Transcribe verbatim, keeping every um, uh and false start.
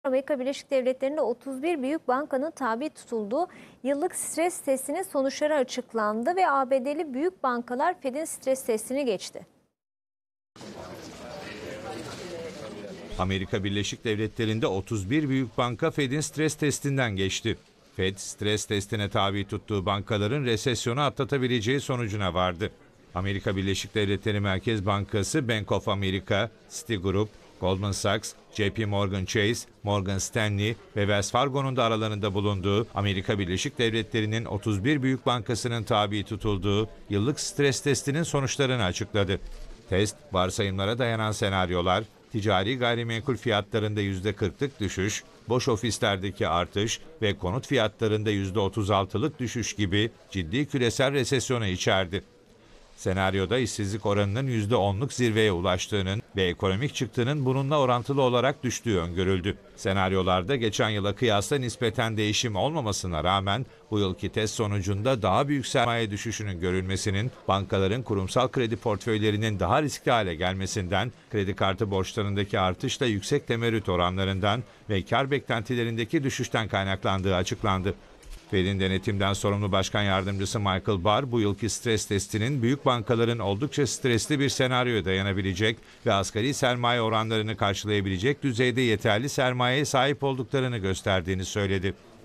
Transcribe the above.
Amerika Birleşik Devletleri'nde otuz bir büyük bankanın tabi tutulduğu yıllık stres testinin sonuçları açıklandı ve A B D'li büyük bankalar Fed'in stres testini geçti. Amerika Birleşik Devletleri'nde otuz bir büyük banka Fed'in stres testinden geçti. Fed, stres testine tabi tuttuğu bankaların resesyonu atlatabileceği sonucuna vardı. Amerika Birleşik Devletleri Merkez Bankası, Bank of America, Citigroup, Goldman Sachs, J P Morgan Chase, Morgan Stanley ve Wells Fargo'nun da aralarında bulunduğu Amerika Birleşik Devletleri'nin otuz bir büyük bankasının tabi tutulduğu yıllık stres testinin sonuçlarını açıkladı. Test, varsayımlara dayanan senaryolar, ticari gayrimenkul fiyatlarında yüzde kırklık düşüş, boş ofislerdeki artış ve konut fiyatlarında yüzde otuz altılık düşüş gibi ciddi küresel resesyonu içerdi. Senaryoda işsizlik oranının yüzde onluk zirveye ulaştığının ve ekonomik çıktının bununla orantılı olarak düştüğü öngörüldü. Senaryolarda geçen yıla kıyasla nispeten değişim olmamasına rağmen bu yılki test sonucunda daha büyük sermaye düşüşünün görülmesinin, bankaların kurumsal kredi portföylerinin daha riskli hale gelmesinden, kredi kartı borçlarındaki artışla yüksek temerrüt oranlarından ve kar beklentilerindeki düşüşten kaynaklandığı açıklandı. Fed'in denetimden sorumlu başkan yardımcısı Michael Barr, bu yılki stres testinin büyük bankaların oldukça stresli bir senaryoya dayanabilecek ve asgari sermaye oranlarını karşılayabilecek düzeyde yeterli sermayeye sahip olduklarını gösterdiğini söyledi.